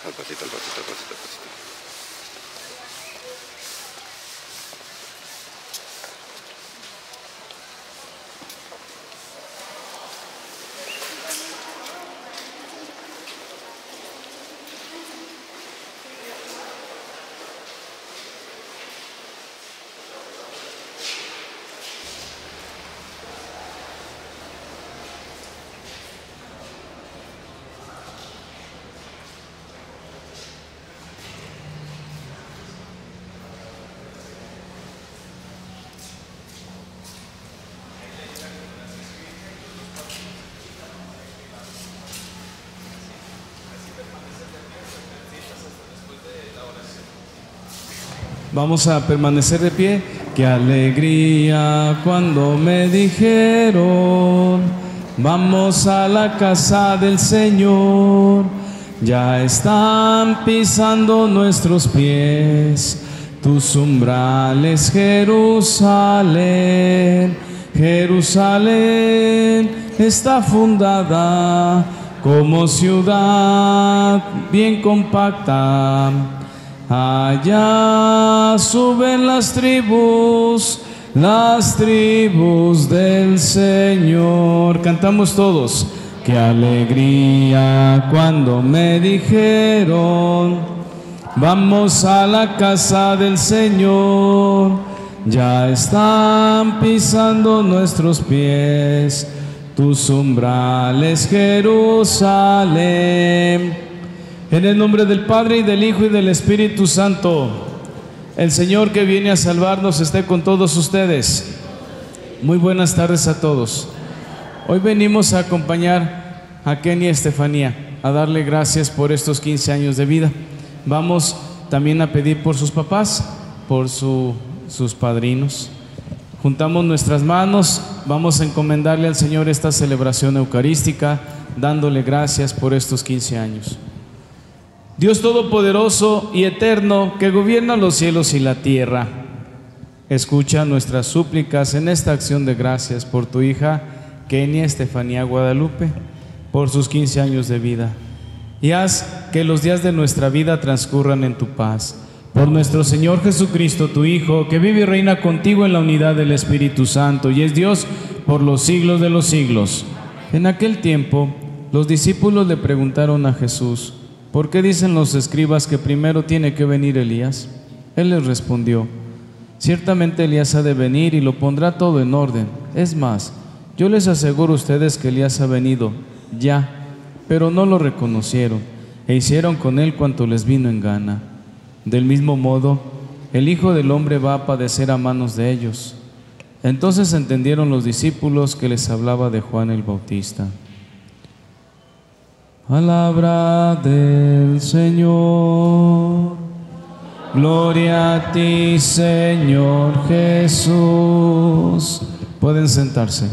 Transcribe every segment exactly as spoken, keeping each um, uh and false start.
Al pasito, al pasito, al pasito, al pasito. Vamos a permanecer de pie. Qué alegría cuando me dijeron, vamos a la casa del Señor. Ya están pisando nuestros pies tus umbrales, Jerusalén. Jerusalén está fundada como ciudad bien compacta. Allá suben las tribus, las tribus del Señor. Cantamos todos. Qué alegría cuando me dijeron, vamos a la casa del Señor. Ya están pisando nuestros pies tus umbrales, Jerusalén. En el nombre del Padre, y del Hijo, y del Espíritu Santo, el Señor que viene a salvarnos esté con todos ustedes. Muy buenas tardes a todos. Hoy venimos a acompañar a Kenny y Estefanía, a darle gracias por estos quince años de vida. Vamos también a pedir por sus papás, por su, sus padrinos. Juntamos nuestras manos, vamos a encomendarle al Señor esta celebración eucarística, dándole gracias por estos quince años. Dios Todopoderoso y Eterno, que gobierna los cielos y la tierra, escucha nuestras súplicas en esta acción de gracias por tu hija Kenia Estefanía Guadalupe, por sus quince años de vida, y haz que los días de nuestra vida transcurran en tu paz. Por nuestro Señor Jesucristo, tu Hijo, que vive y reina contigo en la unidad del Espíritu Santo, y es Dios por los siglos de los siglos. En aquel tiempo, los discípulos le preguntaron a Jesús, ¿por qué dicen los escribas que primero tiene que venir Elías? Él les respondió, ciertamente Elías ha de venir y lo pondrá todo en orden. Es más, yo les aseguro a ustedes que Elías ha venido ya, pero no lo reconocieron e hicieron con él cuanto les vino en gana. Del mismo modo, el Hijo del Hombre va a padecer a manos de ellos. Entonces entendieron los discípulos que les hablaba de Juan el Bautista. Palabra del Señor. Gloria a ti, Señor Jesús. Pueden sentarse.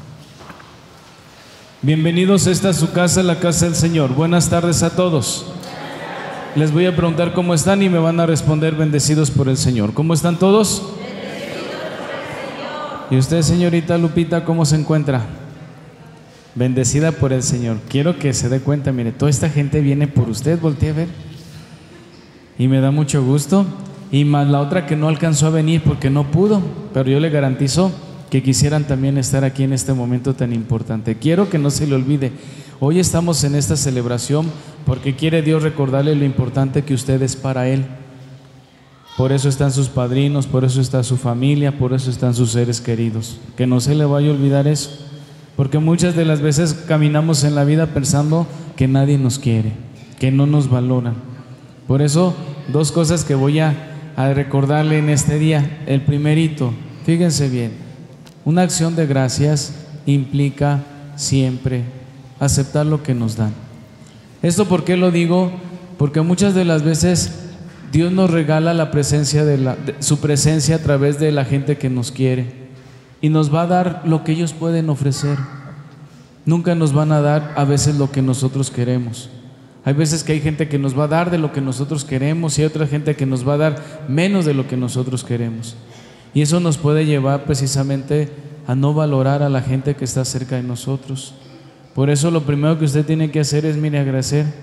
Bienvenidos, esta es su casa, la casa del Señor. Buenas tardes a todos. Les voy a preguntar cómo están y me van a responder bendecidos por el Señor. ¿Cómo están todos? Bendecidos por el Señor. ¿Y usted, señorita Lupita, cómo se encuentra? Bendecida por el Señor. Quiero que se dé cuenta, mire, toda esta gente viene por usted, voltee a ver. Y me da mucho gusto. Y más la otra que no alcanzó a venir porque no pudo, pero yo le garantizo que quisieran también estar aquí en este momento tan importante. Quiero que no se le olvide, hoy estamos en esta celebración porque quiere Dios recordarle lo importante que usted es para Él. Por eso están sus padrinos, por eso está su familia, por eso están sus seres queridos. Que no se le vaya a olvidar eso. Porque muchas de las veces caminamos en la vida pensando que nadie nos quiere, que no nos valoran. Por eso, dos cosas que voy a, a recordarle en este día. El primerito, fíjense bien, una acción de gracias implica siempre aceptar lo que nos dan. ¿Esto por qué lo digo? Porque muchas de las veces Dios nos regala la presencia de, la, de su presencia a través de la gente que nos quiere. Y nos va a dar lo que ellos pueden ofrecer. Nunca nos van a dar a veces lo que nosotros queremos. Hay veces que hay gente que nos va a dar de lo que nosotros queremos y hay otra gente que nos va a dar menos de lo que nosotros queremos. Y eso nos puede llevar precisamente a no valorar a la gente que está cerca de nosotros. Por eso lo primero que usted tiene que hacer es, mire, agradecer.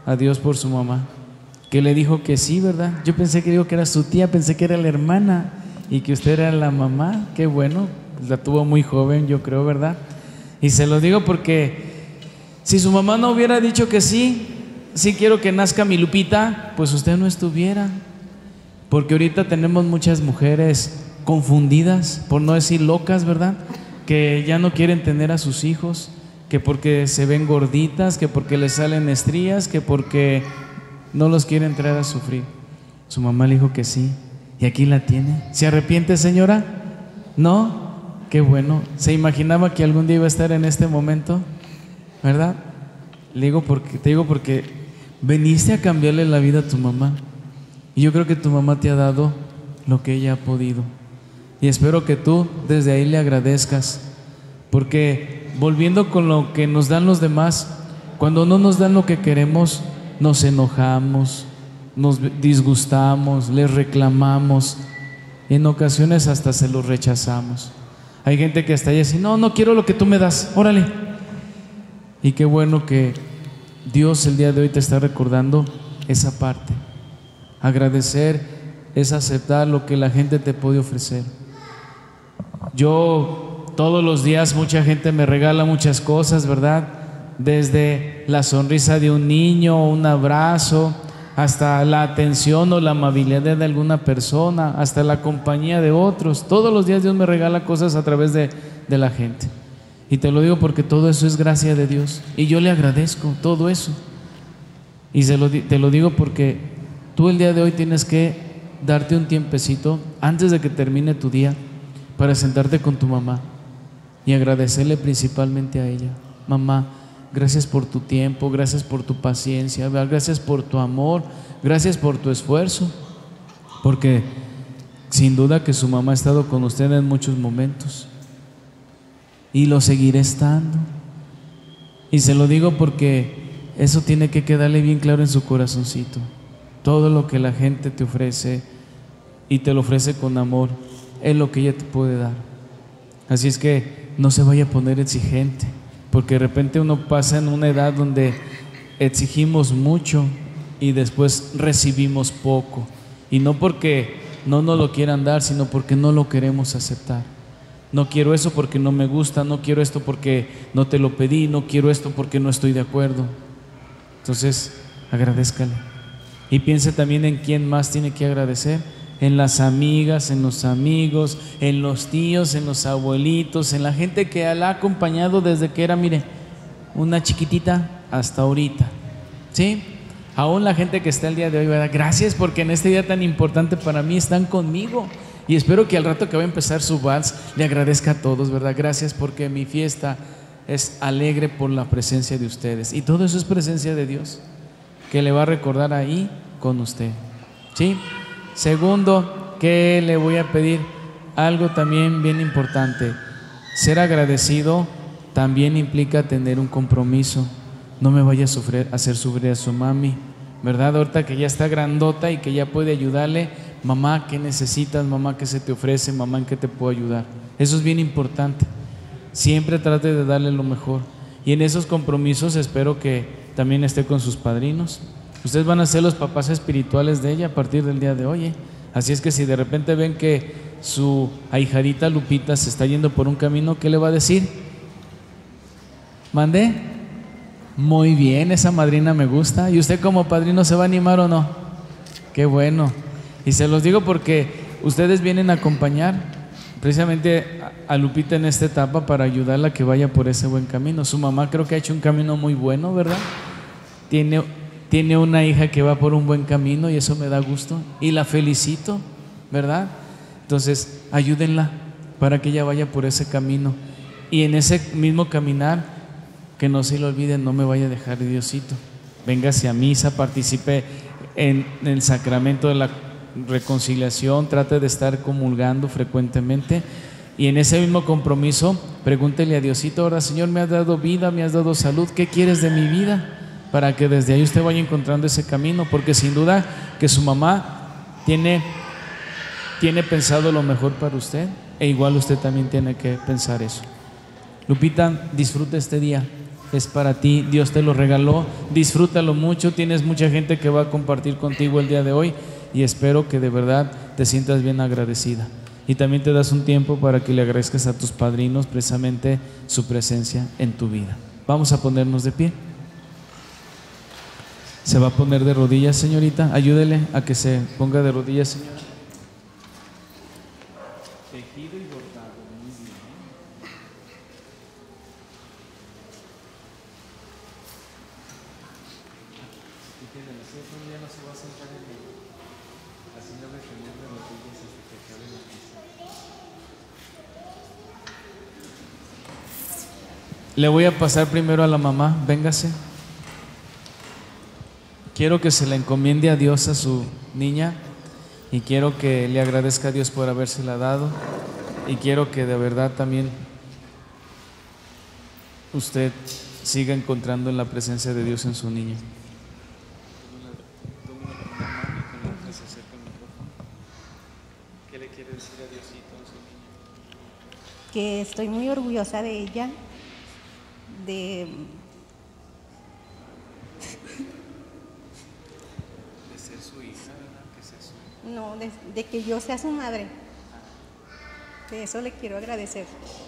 a Dios por su mamá, que le dijo que sí, ¿verdad? Yo pensé que dijo que era su tía, pensé que era la hermana y que usted era la mamá. Qué bueno, la tuvo muy joven, yo creo, ¿verdad? Y se lo digo porque si su mamá no hubiera dicho que sí, sí quiero que nazca mi Lupita, pues usted no estuviera. Porque ahorita tenemos muchas mujeres confundidas, por no decir locas, ¿verdad? Que ya no quieren tener a sus hijos, que porque se ven gorditas, que porque les salen estrías, que porque no los quieren traer a sufrir. Su mamá le dijo que sí, y aquí la tiene. ¿Se arrepiente, señora? ¿No? Qué bueno. ¿Se imaginaba que algún día iba a estar en este momento? ¿Verdad? Le digo porque, te digo porque veniste a cambiarle la vida a tu mamá. Y yo creo que tu mamá te ha dado lo que ella ha podido. Y espero que tú desde ahí le agradezcas. Porque volviendo con lo que nos dan los demás, cuando no nos dan lo que queremos, nos enojamos, nos disgustamos, les reclamamos. En ocasiones hasta se los rechazamos. Hay gente que hasta ella dice, no, no quiero lo que tú me das, órale. Y qué bueno que Dios el día de hoy te está recordando esa parte. Agradecer es aceptar lo que la gente te puede ofrecer. Yo todos los días mucha gente me regala muchas cosas, ¿verdad? Desde la sonrisa de un niño, un abrazo, hasta la atención o la amabilidad de alguna persona, hasta la compañía de otros. Todos los días Dios me regala cosas a través de, de la gente. Y te lo digo porque todo eso es gracia de Dios. Y yo le agradezco todo eso. Y se lo, te lo digo porque tú el día de hoy tienes que darte un tiempecito antes de que termine tu día para sentarte con tu mamá y agradecerle principalmente a ella. Mamá, gracias por tu tiempo, gracias por tu paciencia, gracias por tu amor, gracias por tu esfuerzo, porque sin duda que su mamá ha estado con usted en muchos momentos y lo seguirá estando. Y se lo digo porque eso tiene que quedarle bien claro en su corazoncito. Todo lo que la gente te ofrece y te lo ofrece con amor es lo que ella te puede dar. Así es que no se vaya a poner exigente, porque de repente uno pasa en una edad donde exigimos mucho y después recibimos poco, y no porque no nos lo quieran dar, sino porque no lo queremos aceptar. No quiero eso porque no me gusta, no quiero esto porque no te lo pedí, no quiero esto porque no estoy de acuerdo. Entonces agradézcale y piense también en quién más tiene que agradecer: en las amigas, en los amigos, en los tíos, en los abuelitos, en la gente que la ha acompañado desde que era, mire, una chiquitita hasta ahorita, ¿sí? Aún la gente que está el día de hoy, ¿verdad? Gracias porque en este día tan importante para mí están conmigo, y espero que al rato que va a empezar su vals le agradezca a todos, ¿verdad? Gracias porque mi fiesta es alegre por la presencia de ustedes, y todo eso es presencia de Dios que le va a recordar ahí con usted, ¿sí? Segundo, ¿qué le voy a pedir? Algo también bien importante. Ser agradecido también implica tener un compromiso. No me vaya a, sufrir, a hacer sufrir a su mami, ¿verdad? Ahorita que ya está grandota y que ya puede ayudarle. Mamá, ¿qué necesitas? Mamá, ¿qué se te ofrece? Mamá, ¿en qué te puedo ayudar? Eso es bien importante. Siempre trate de darle lo mejor. Y en esos compromisos espero que también esté con sus padrinos. Ustedes van a ser los papás espirituales de ella a partir del día de hoy, ¿eh? Así es que si de repente ven que su ahijadita Lupita se está yendo por un camino, ¿qué le va a decir? ¿Mandé? Muy bien, esa madrina me gusta. ¿Y usted como padrino se va a animar o no? Qué bueno. Y se los digo porque ustedes vienen a acompañar precisamente a Lupita en esta etapa para ayudarla a que vaya por ese buen camino. Su mamá creo que ha hecho un camino muy bueno, ¿verdad? Tiene... Tiene una hija que va por un buen camino y eso me da gusto y la felicito, ¿verdad? Entonces, ayúdenla para que ella vaya por ese camino. Y en ese mismo caminar, que no se le olviden, no me vaya a dejar Diosito. Véngase a misa, participe en, en el sacramento de la reconciliación, trate de estar comulgando frecuentemente. Y en ese mismo compromiso, pregúntele a Diosito: ahora, Señor, me has dado vida, me has dado salud, ¿qué quieres de mi vida? Para que desde ahí usted vaya encontrando ese camino, porque sin duda que su mamá tiene, tiene pensado lo mejor para usted, e igual usted también tiene que pensar eso. Lupita, disfruta este día, es para ti, Dios te lo regaló, disfrútalo mucho, tienes mucha gente que va a compartir contigo el día de hoy y espero que de verdad te sientas bien agradecida. Y también te das un tiempo para que le agradezcas a tus padrinos precisamente su presencia en tu vida. Vamos a ponernos de pie. Se va a poner de rodillas, señorita. Ayúdele a que se ponga de rodillas, señora. Tejido y bordado, muy bien. Fíjense, si un día no se va a sentar en el, así no me poner de rodillas hasta que acabe la misa. Le voy a pasar primero a la mamá, véngase. Quiero que se la encomiende a Dios a su niña y quiero que le agradezca a Dios por habérsela dado y quiero que de verdad también usted siga encontrando en la presencia de Dios en su niña. ¿Qué le quiere decir a Diosito en su niña? Que estoy muy orgullosa de ella, de... No, de, de que yo sea su madre. De eso le quiero agradecer.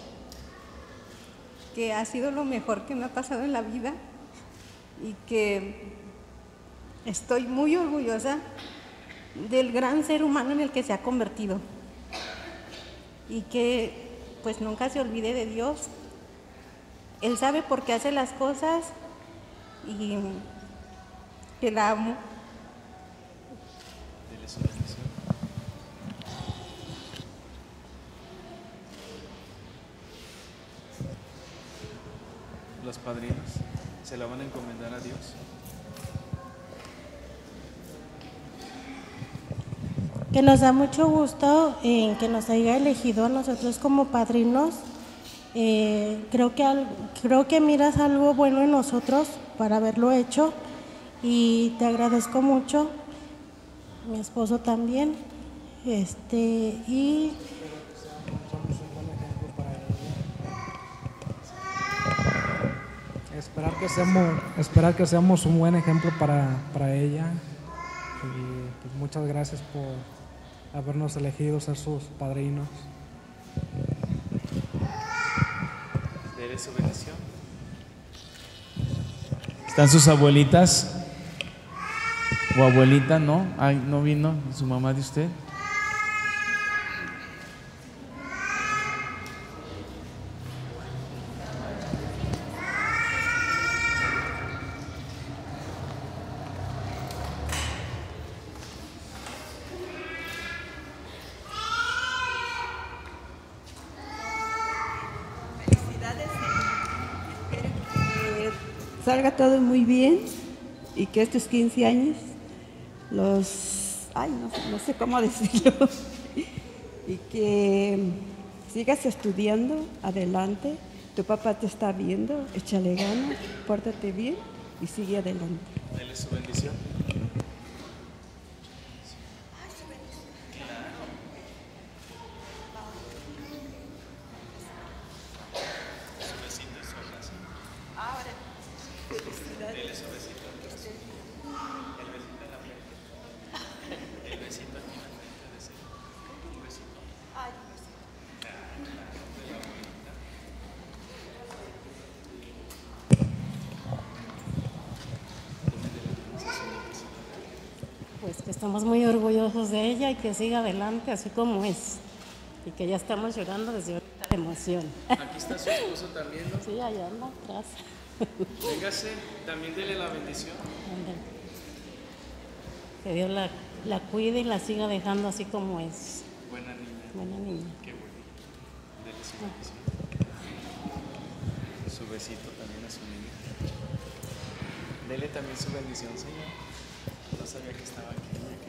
Que ha sido lo mejor que me ha pasado en la vida y que estoy muy orgullosa del gran ser humano en el que se ha convertido. Y que pues nunca se olvide de Dios. Él sabe por qué hace las cosas y que la amo. Los padrinos se la van a encomendar a Dios. Que nos da mucho gusto en que nos haya elegido a nosotros como padrinos. Eh, creo que al, creo que miras algo bueno en nosotros para haberlo hecho y te agradezco mucho. Mi esposo también. Este y Esperar que seamos, esperar que seamos un buen ejemplo para, para ella. Y pues muchas gracias por habernos elegido ser sus padrinos. Dele su bendición. ¿Están sus abuelitas? ¿O abuelita? No, ay, no vino su mamá de usted. Salga todo muy bien y que estos quince años los, ay, no, no sé cómo decirlo, y que sigas estudiando adelante. Tu papá te está viendo, échale ganas, pórtate bien y sigue adelante. Dele su bendición. pues que estamos muy orgullosos de ella y que siga adelante así como es. Y que ya estamos llorando desde ahorita de emoción. Aquí está su esposo también, ¿no? Sí, allá anda atrás. Véngase, también dele la bendición. Ándale. Que Dios la, la cuide y la siga dejando así como es. Buena niña. Buena niña. Qué bueno. Dele su bendición. Su besito también a su niña. Dele también su bendición, Señor. No sabía que estaba aquí.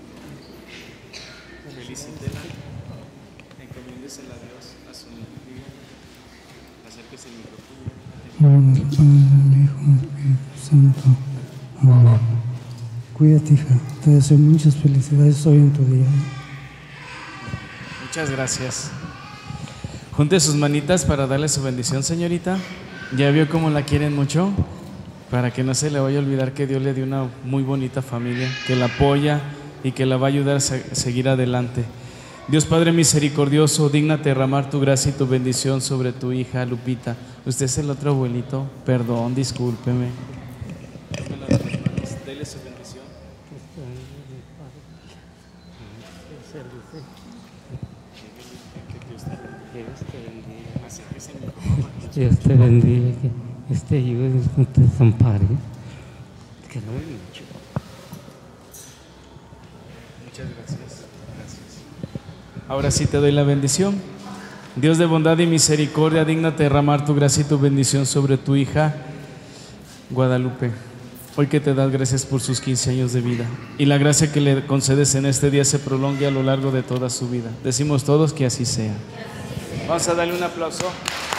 Felicítela. Encomiéndesela a Dios, a su niña. Acérquese el micrófono. Padre, Padre, Hijo, Espíritu Santo. Amén. Cuídate, hija. Te deseo muchas felicidades hoy en tu día. Muchas gracias. Junte sus manitas para darle su bendición, señorita. ¿Ya vio cómo la quieren mucho? Para que no se le vaya a olvidar que Dios le dio una muy bonita familia, que la apoya y que la va a ayudar a seguir adelante. Dios Padre misericordioso, dígnate derramar tu gracia y tu bendición sobre tu hija Lupita. ¿Usted es el otro abuelito? Perdón, discúlpeme. Dele su bendición. Dios te bendiga, que Dios te ayude, Dios te desampare. Que no me mucho. Muchas gracias. Gracias. Ahora sí te doy la bendición. Dios de bondad y misericordia, dígnate derramar tu gracia y tu bendición sobre tu hija Guadalupe. Hoy que te das gracias por sus quince años de vida y la gracia que le concedes en este día se prolongue a lo largo de toda su vida. Decimos todos que así sea. Vamos a darle un aplauso.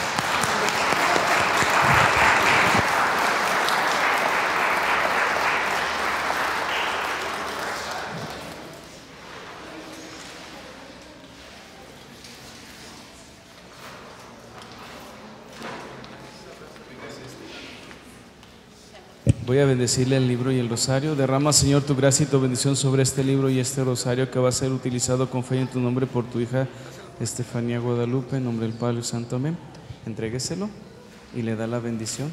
Voy a bendecirle el libro y el rosario. Derrama, Señor, tu gracia y tu bendición sobre este libro y este rosario que va a ser utilizado con fe en tu nombre por tu hija Estefanía Guadalupe, en nombre del Padre Santo. Amén. Entrégueselo y le da la bendición.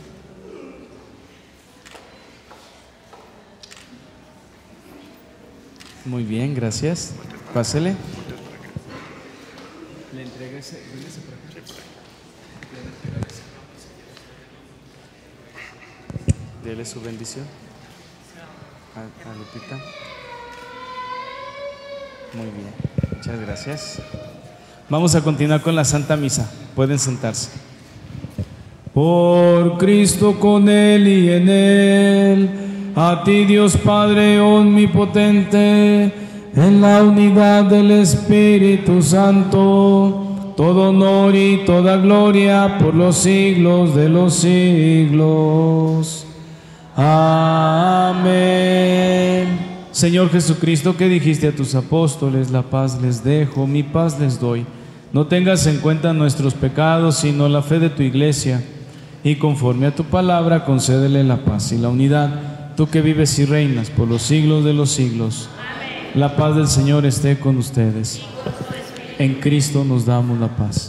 Muy bien, gracias. Pásele. Le entregué ese, ese por acá. Dele su bendición a, a Lupita. Muy bien, muchas gracias. Vamos a continuar con la Santa Misa. Pueden sentarse. Por Cristo, con Él y en Él, a ti Dios Padre omnipotente, en la unidad del Espíritu Santo, todo honor y toda gloria por los siglos de los siglos. Amén. Señor Jesucristo, que dijiste a tus apóstoles, la paz les dejo, mi paz les doy. No tengas en cuenta nuestros pecados, sino la fe de tu iglesia, y conforme a tu palabra, concédele la paz y la unidad, tú que vives y reinas por los siglos de los siglos. Amén. La paz del Señor esté con ustedes. En Cristo nos damos la paz.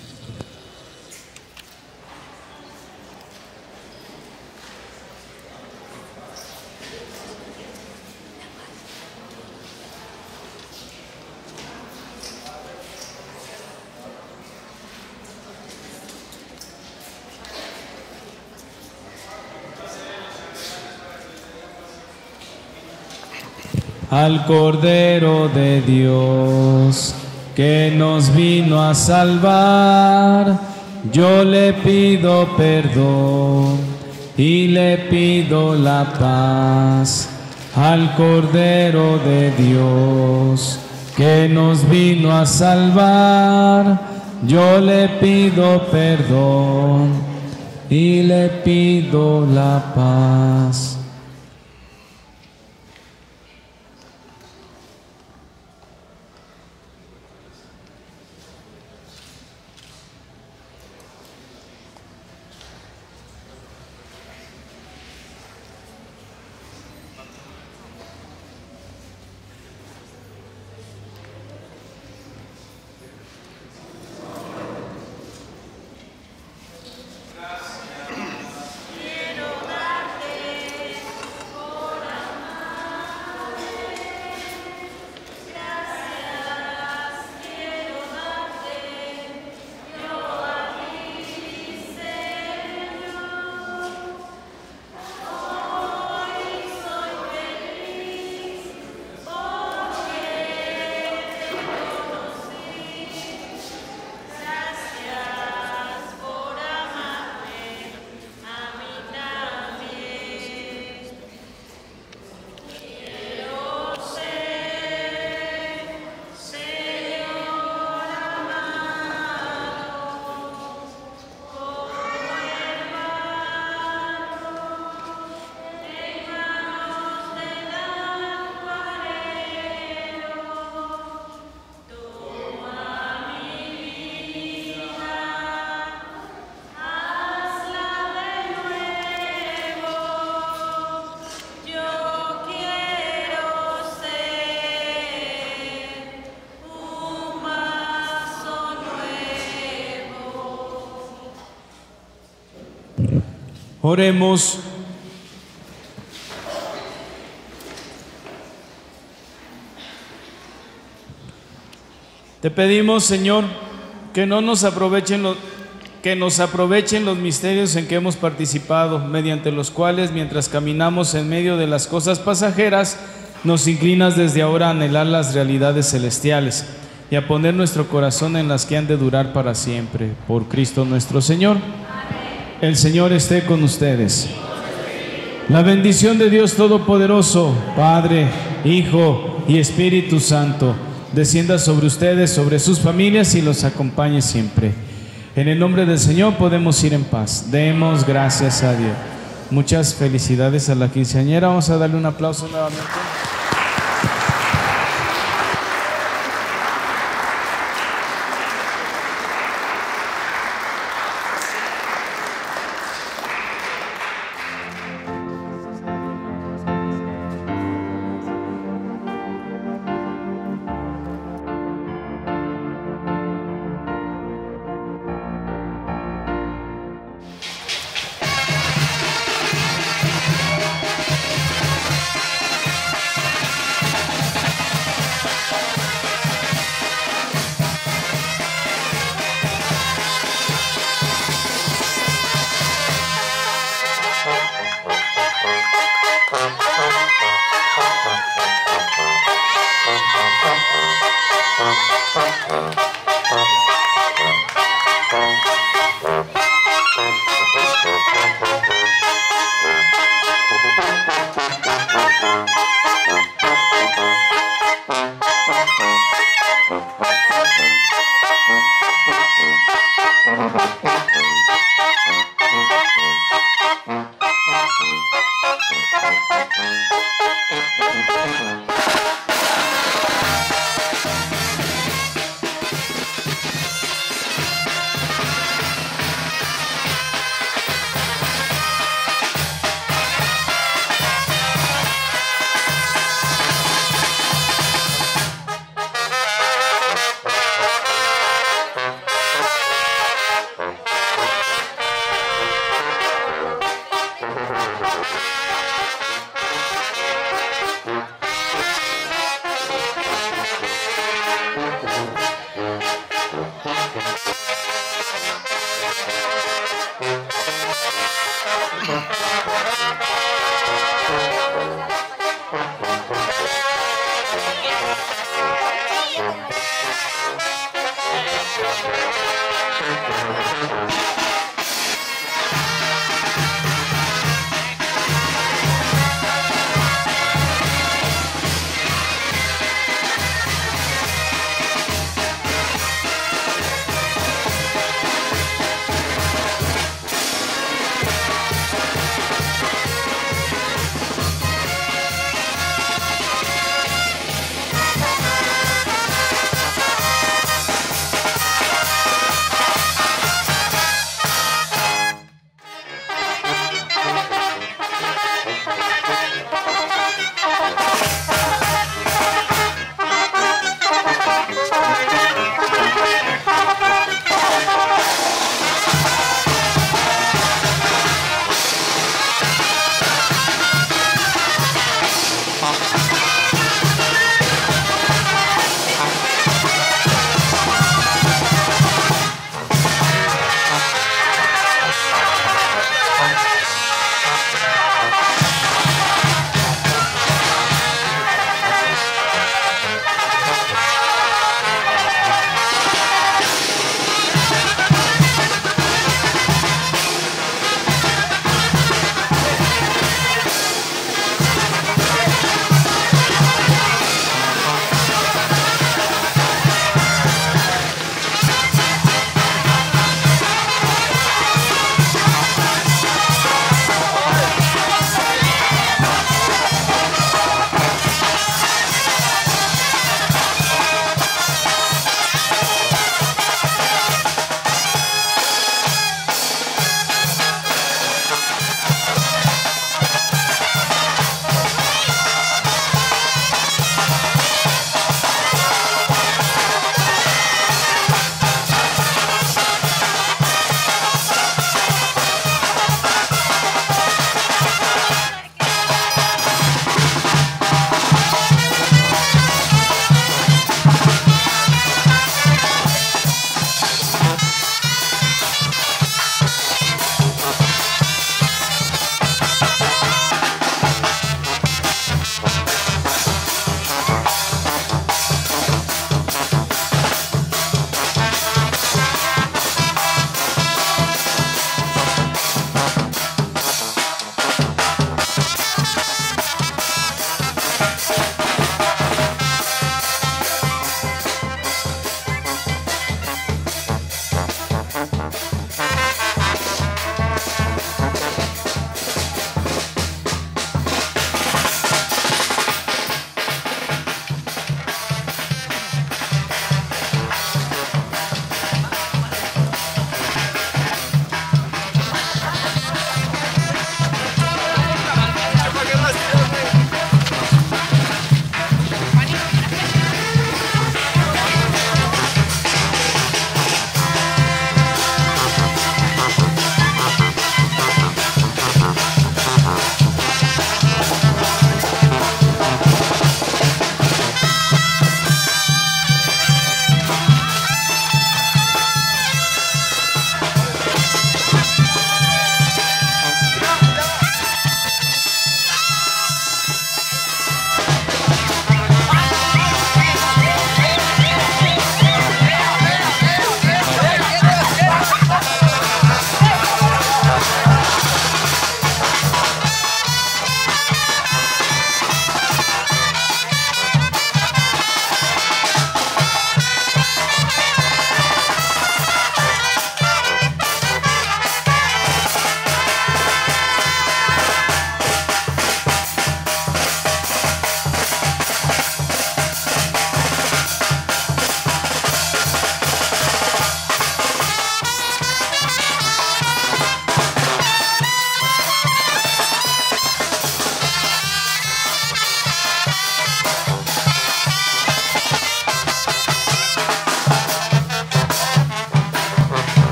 Al Cordero de Dios, que nos vino a salvar, yo le pido perdón y le pido la paz. Al Cordero de Dios, que nos vino a salvar, yo le pido perdón y le pido la paz. Oremos. Te pedimos, Señor, que no nos aprovechen los, que nos aprovechen los misterios en que hemos participado, mediante los cuales, mientras caminamos en medio de las cosas pasajeras, nos inclinas desde ahora a anhelar las realidades celestiales y a poner nuestro corazón en las que han de durar para siempre. Por Cristo nuestro Señor. Amén. El Señor esté con ustedes. La bendición de Dios Todopoderoso, Padre, Hijo y Espíritu Santo, descienda sobre ustedes, sobre sus familias y los acompañe siempre. En el nombre del Señor podemos ir en paz. Demos gracias a Dios. Muchas felicidades a la quinceañera. Vamos a darle un aplauso nuevamente.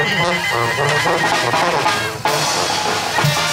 Gracias.